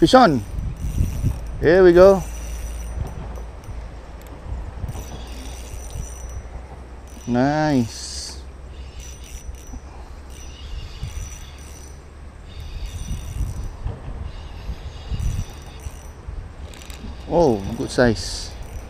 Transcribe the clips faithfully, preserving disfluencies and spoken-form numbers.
Fish on. Here we go. Nice. Oh, good size.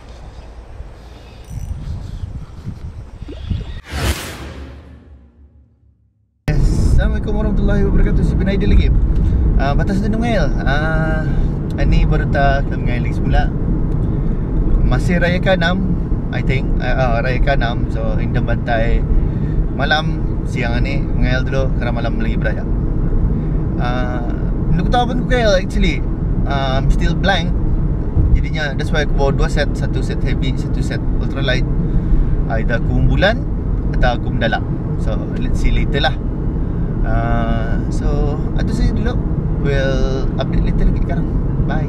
Assalamualaikum warahmatullahi wabarakatuh. Si Benaidil lagi. Uh, batas Dunungel. Ah, uh, ini baru tak ke mengail lagi semula. Masih Raya ke enam, I think. Uh, uh, Raya ke enam. So Indam Bantai malam siang ni mengail dulu kerana malam lagi beraya. Uh, Nuk tahu pun mengail actually. Uh, I'm still blank. Jadinya that's why aku bawa dua set, satu set heavy, satu set ultralight. Either aku bulan atau aku mendalam. So let's see later lah. Uh, so itu saja dulu. We'll update later lagi sekarang. Bye.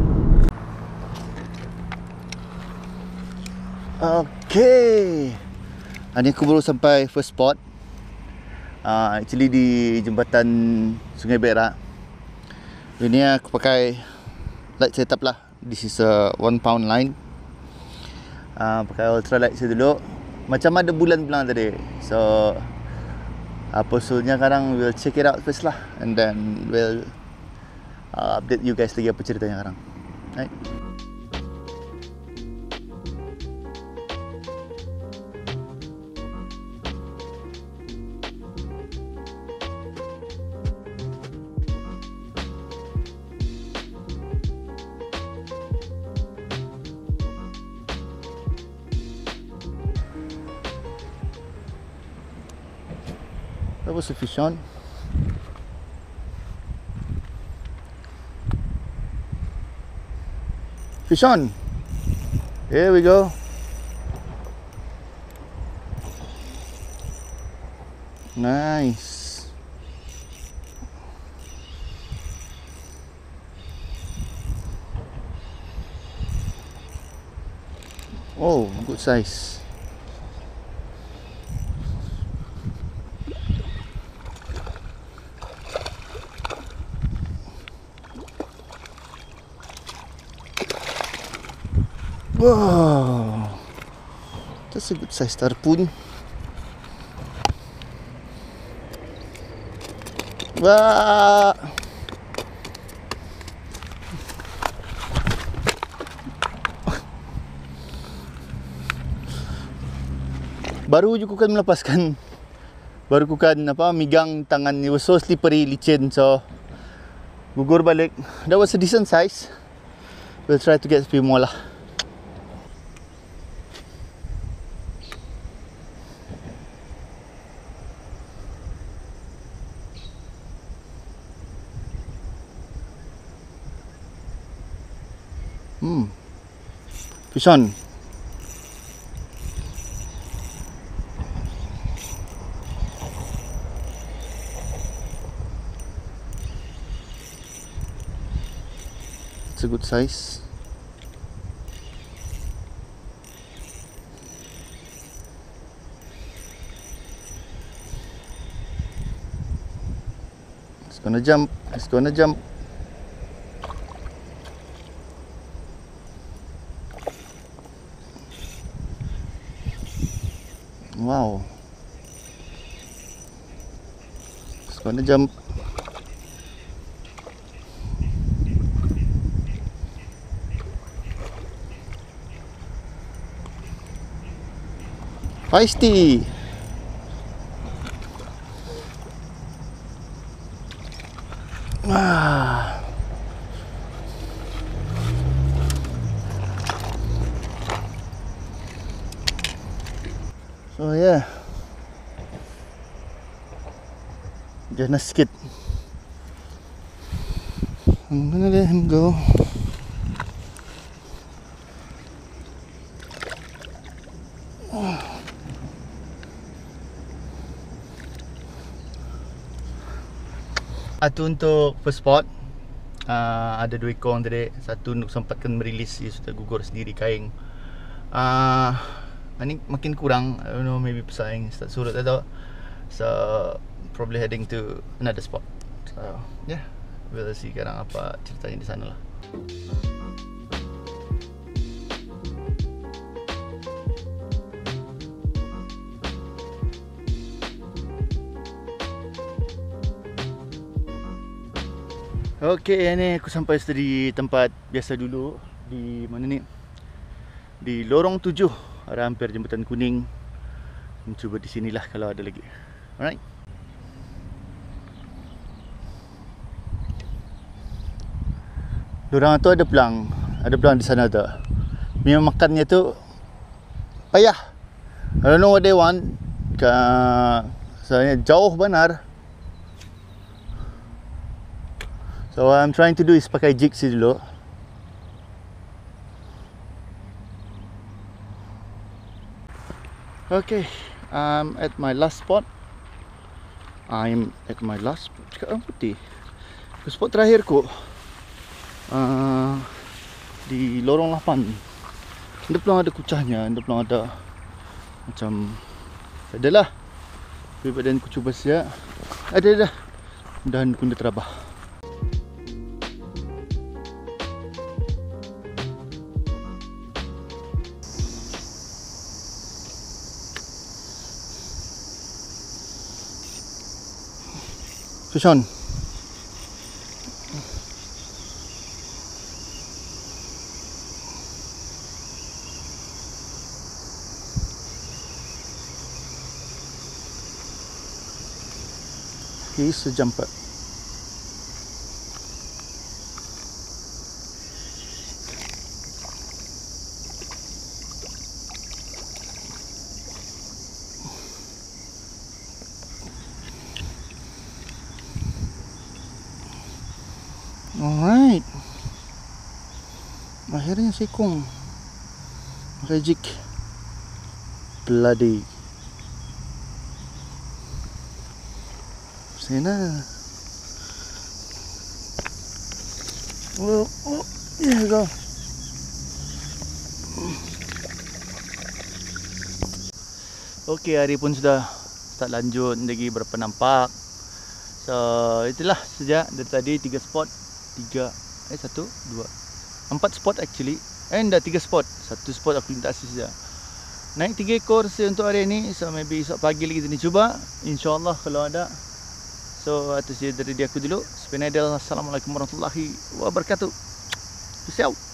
Okay, ini aku baru sampai first spot. uh, Actually di jembatan Sungai Berak. Ini aku pakai light setup lah. This is a one pound line. uh, Pakai ultralight saya dulu. Macam ada bulan belang tadi. So apa usulnya sekarang, we'll check it out first lah, and then we'll uh, update you guys lagi apa ceritanya sekarang. Right? That was a fish on. Fish on. Here we go. Nice. Oh, good size. Wow, that's a good size tarpon. Wah, baru je ku kan melepaskan. Baru ku kan apa megang tangan, it was so slippery, licin, so gugur balik. That was a decent size. We'll try to get a few more lah. Hmm. Fish on. It's a good size. It's gonna jump. It's gonna jump. Wow, it's gonna jump. Feisty. Ah. So yeah, just na skid. I'm gonna let him go. Itu untuk first spot. uh, Ada dua ekor tadi. Satu Nuk sempatkan merilis, dia sudah gugur sendiri kaing. uh, Ini makin kurang. I don't know, maybe pesaing start surut atau. So probably heading to another spot. So yeah, We'll see sekarang apa ceritanya di sana lah. Okey, ni aku sampai di tempat biasa dulu. Di mana ni? Di lorong tujuh, arah hampir Jambatan Kuning. Cuba di sinilah kalau ada lagi. Alright. Diorang tu ada pelang. Ada pelang di sana tu. Memang makannya tu payah. I don't know what they want. Soalnya jauh benar. So what I'm trying to do is pakai jigsaw dulu. Okay, I'm at my last spot. I'm at my last spot. Cakap orang putih. Spot terakhir ku uh, di lorong lapan. Dia belum ada kucahnya. Dia belum ada macam adalah. Tapi badan ku cuba siap. Ada dah. Dan ku dah terabah. Fish on. He's a jumper. Alright. Akhirnya sekong. Magic. Bloody. Sana. Oh, oh, here we go. Okey, hari pun sudah start lanjut. Lagi berapa nampak. So, itulah sejak dari tadi tiga spot. Tiga, eh satu, dua, empat spot actually. And dah tiga spot. Satu spot aku lintasi saja. Naik tiga ekor untuk hari ini. So maybe esok pagi lagi kita ni cuba. InsyaAllah kalau ada. So atas dia dari dia aku dulu. Spinaidel. Assalamualaikum warahmatullahi wabarakatuh. Peace out.